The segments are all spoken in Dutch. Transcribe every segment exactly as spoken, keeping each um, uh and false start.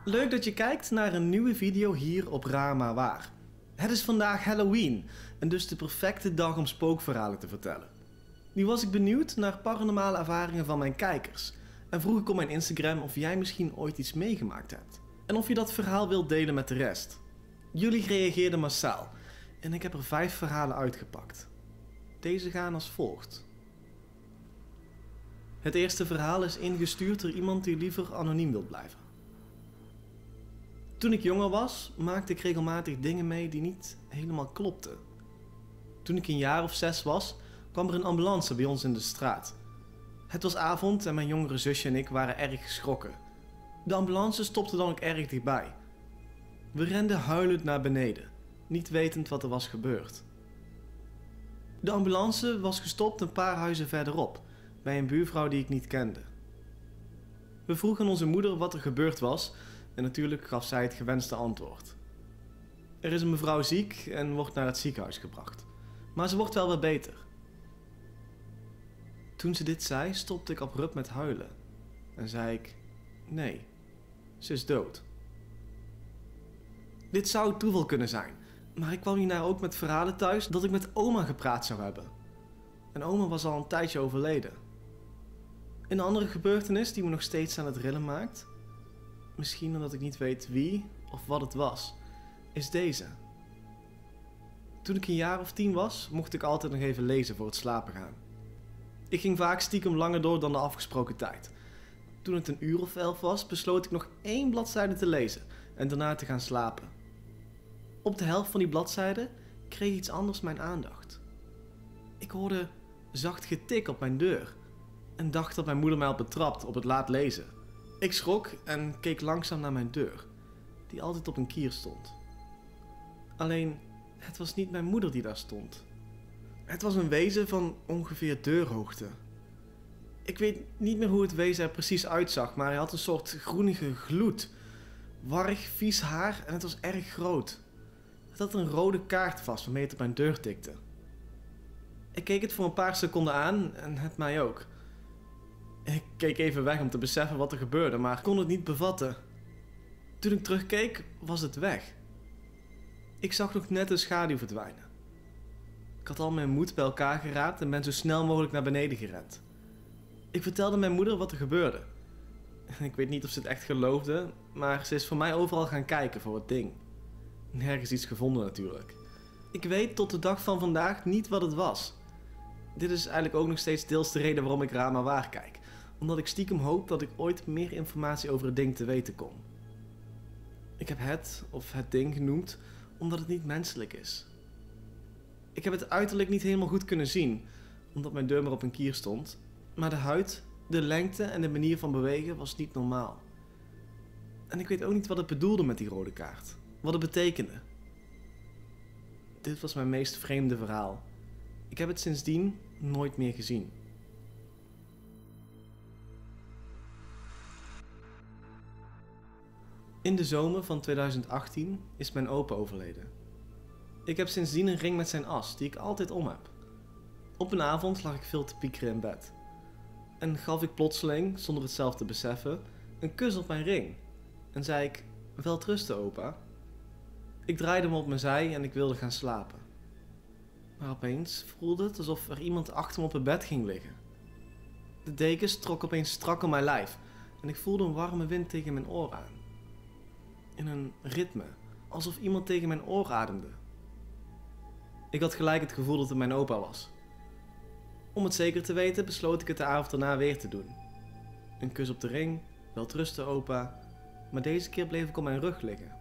Leuk dat je kijkt naar een nieuwe video hier op Raar maar Waar. Het is vandaag Halloween en dus de perfecte dag om spookverhalen te vertellen. Nu was ik benieuwd naar paranormale ervaringen van mijn kijkers en vroeg ik op mijn Instagram of jij misschien ooit iets meegemaakt hebt. En of je dat verhaal wilt delen met de rest. Jullie reageerden massaal en ik heb er vijf verhalen uitgepakt. Deze gaan als volgt. Het eerste verhaal is ingestuurd door iemand die liever anoniem wil blijven. Toen ik jonger was, maakte ik regelmatig dingen mee die niet helemaal klopten. Toen ik een jaar of zes was, kwam er een ambulance bij ons in de straat. Het was avond en mijn jongere zusje en ik waren erg geschrokken. De ambulance stopte dan ook erg dichtbij. We renden huilend naar beneden, niet wetend wat er was gebeurd. De ambulance was gestopt een paar huizen verderop, bij een buurvrouw die ik niet kende. We vroegen onze moeder wat er gebeurd was en natuurlijk gaf zij het gewenste antwoord. Er is een mevrouw ziek en wordt naar het ziekenhuis gebracht, maar ze wordt wel weer beter. Toen ze dit zei, stopte ik abrupt met huilen en zei ik: nee, ze is dood. Dit zou toeval kunnen zijn, maar ik kwam hierna ook met verhalen thuis dat ik met oma gepraat zou hebben. En oma was al een tijdje overleden. Een andere gebeurtenis die me nog steeds aan het rillen maakt, misschien omdat ik niet weet wie of wat het was, is deze. Toen ik een jaar of tien was, mocht ik altijd nog even lezen voor het slapen gaan. Ik ging vaak stiekem langer door dan de afgesproken tijd. Toen het een uur of elf was, besloot ik nog één bladzijde te lezen en daarna te gaan slapen. Op de helft van die bladzijde kreeg iets anders mijn aandacht. Ik hoorde zacht getik op mijn deur en dacht dat mijn moeder mij had betrapt op het laat lezen. Ik schrok en keek langzaam naar mijn deur, die altijd op een kier stond. Alleen, het was niet mijn moeder die daar stond. Het was een wezen van ongeveer deurhoogte. Ik weet niet meer hoe het wezen er precies uitzag, maar hij had een soort groenige gloed. Warrig, vies haar en het was erg groot. Het had een rode kaart vast waarmee het op mijn deur tikte. Ik keek het voor een paar seconden aan en het mij ook. Ik keek even weg om te beseffen wat er gebeurde, maar kon het niet bevatten. Toen ik terugkeek, was het weg. Ik zag nog net een schaduw verdwijnen. Ik had al mijn moed bij elkaar geraapt en ben zo snel mogelijk naar beneden gerend. Ik vertelde mijn moeder wat er gebeurde. Ik weet niet of ze het echt geloofde, maar ze is voor mij overal gaan kijken voor het ding. Nergens iets gevonden natuurlijk. Ik weet tot de dag van vandaag niet wat het was. Dit is eigenlijk ook nog steeds deels de reden waarom ik Raar maar Waar kijk. Omdat ik stiekem hoop dat ik ooit meer informatie over het ding te weten kom. Ik heb het, of het ding genoemd, omdat het niet menselijk is. Ik heb het uiterlijk niet helemaal goed kunnen zien, omdat mijn deur maar op een kier stond. Maar de huid, de lengte en de manier van bewegen was niet normaal. En ik weet ook niet wat het bedoelde met die rode kaart. Wat het betekende. Dit was mijn meest vreemde verhaal. Ik heb het sindsdien nooit meer gezien. In de zomer van tweeduizend achttien is mijn opa overleden. Ik heb sindsdien een ring met zijn as die ik altijd om heb. Op een avond lag ik veel te piekeren in bed. En gaf ik plotseling, zonder het zelf te beseffen, een kus op mijn ring. En zei ik: welterusten opa. Ik draaide me op mijn zij en ik wilde gaan slapen. Maar opeens voelde het alsof er iemand achter me op het bed ging liggen. De dekens trokken opeens strak om mijn lijf en ik voelde een warme wind tegen mijn oor aan. In een ritme, alsof iemand tegen mijn oor ademde. Ik had gelijk het gevoel dat het mijn opa was. Om het zeker te weten besloot ik het de avond daarna weer te doen. Een kus op de ring, welterusten opa, maar deze keer bleef ik op mijn rug liggen.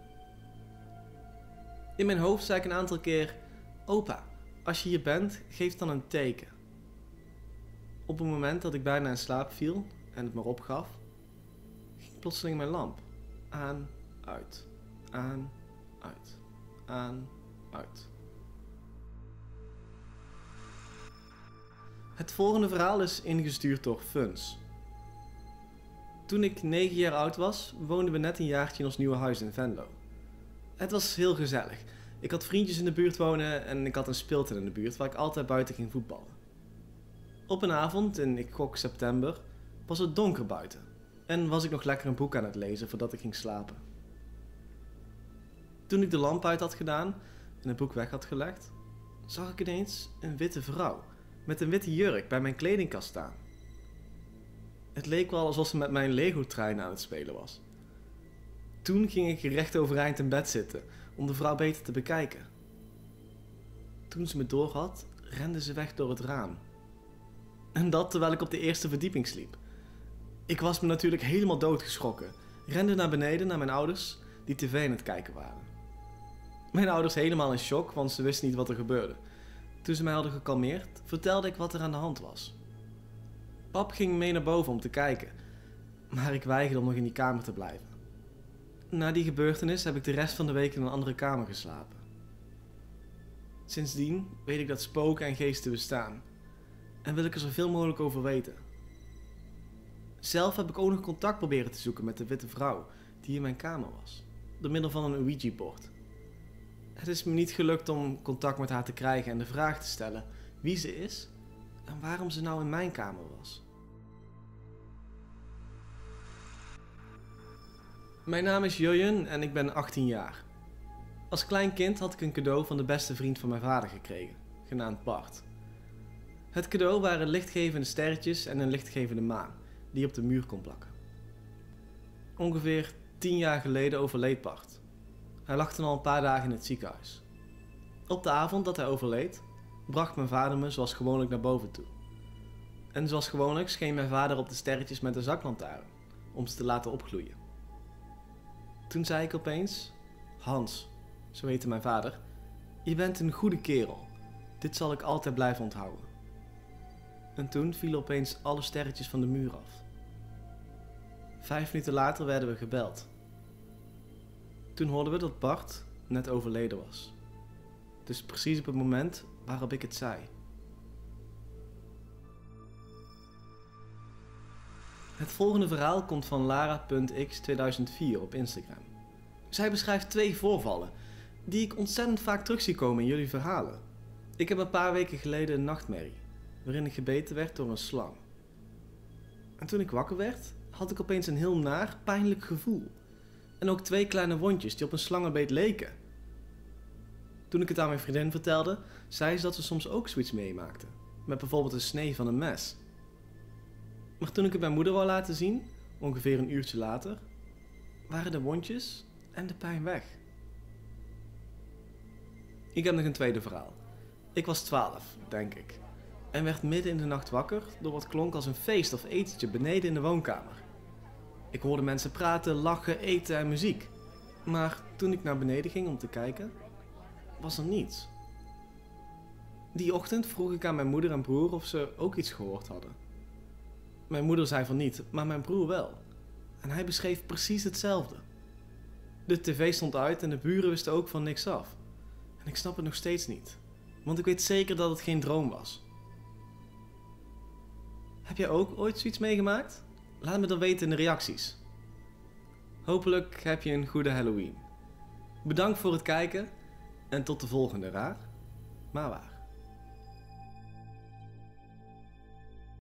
In mijn hoofd zei ik een aantal keer: opa, als je hier bent, geef dan een teken. Op het moment dat ik bijna in slaap viel en het maar opgaf, ging plotseling mijn lamp aan, uit, aan, uit, aan, uit. Het volgende verhaal is ingestuurd door Funs. Toen ik negen jaar oud was, woonden we net een jaartje in ons nieuwe huis in Venlo. Het was heel gezellig. Ik had vriendjes in de buurt wonen en ik had een speeltuin in de buurt waar ik altijd buiten ging voetballen. Op een avond, in ik gok september, was het donker buiten. en was ik nog lekker een boek aan het lezen voordat ik ging slapen. Toen ik de lamp uit had gedaan en het boek weg had gelegd, zag ik ineens een witte vrouw met een witte jurk bij mijn kledingkast staan. Het leek wel alsof ze met mijn Lego-trein aan het spelen was. Toen ging ik recht overeind in bed zitten om de vrouw beter te bekijken. Toen ze me doorhad, rende ze weg door het raam. En dat terwijl ik op de eerste verdieping sliep. Ik was me natuurlijk helemaal doodgeschrokken, rende naar beneden naar mijn ouders die tv aan het kijken waren. Mijn ouders helemaal in shock, want ze wisten niet wat er gebeurde. Toen ze mij hadden gekalmeerd, vertelde ik wat er aan de hand was. Pap ging mee naar boven om te kijken, maar ik weigerde om nog in die kamer te blijven. Na die gebeurtenis heb ik de rest van de week in een andere kamer geslapen. Sindsdien weet ik dat spoken en geesten bestaan en wil ik er zoveel mogelijk over weten. Zelf heb ik ook nog contact proberen te zoeken met de witte vrouw die in mijn kamer was, door middel van een Ouija-bord. Het is me niet gelukt om contact met haar te krijgen en de vraag te stellen wie ze is en waarom ze nou in mijn kamer was. Mijn naam is Jurjen en ik ben achttien jaar. Als klein kind had ik een cadeau van de beste vriend van mijn vader gekregen, genaamd Bart. Het cadeau waren lichtgevende sterretjes en een lichtgevende maan, die je op de muur kon plakken. Ongeveer tien jaar geleden overleed Bart. Hij lag toen al een paar dagen in het ziekenhuis. Op de avond dat hij overleed, bracht mijn vader me zoals gewoonlijk naar boven toe. En zoals gewoonlijk scheen mijn vader op de sterretjes met een zaklantaarn, om ze te laten opgloeien. Toen zei ik opeens: Hans, zo heette mijn vader, je bent een goede kerel. Dit zal ik altijd blijven onthouden. En toen vielen opeens alle sterretjes van de muur af. Vijf minuten later werden we gebeld. Toen hoorden we dat Bart net overleden was. Dus precies op het moment waarop ik het zei. Het volgende verhaal komt van lara punt x tweeduizend vier op Instagram. Zij beschrijft twee voorvallen die ik ontzettend vaak terug zie komen in jullie verhalen. Ik heb een paar weken geleden een nachtmerrie, waarin ik gebeten werd door een slang. En toen ik wakker werd, had ik opeens een heel naar, pijnlijk gevoel. En ook twee kleine wondjes die op een slangenbeet leken. Toen ik het aan mijn vriendin vertelde, zei ze dat ze soms ook zoiets meemaakte. Met bijvoorbeeld een snee van een mes. Maar toen ik het mijn moeder wou laten zien, ongeveer een uurtje later, waren de wondjes en de pijn weg. Ik heb nog een tweede verhaal. Ik was twaalf, denk ik. En werd midden in de nacht wakker door wat klonk als een feest of etentje beneden in de woonkamer. Ik hoorde mensen praten, lachen, eten en muziek. Maar toen ik naar beneden ging om te kijken, was er niets. Die ochtend vroeg ik aan mijn moeder en broer of ze ook iets gehoord hadden. Mijn moeder zei van niet, maar mijn broer wel. En hij beschreef precies hetzelfde. De tv stond uit en de buren wisten ook van niks af. En ik snap het nog steeds niet, want ik weet zeker dat het geen droom was. Heb jij ook ooit zoiets meegemaakt? Laat me dan weten in de reacties. Hopelijk heb je een goede Halloween. Bedankt voor het kijken en tot de volgende, raar, maar waar.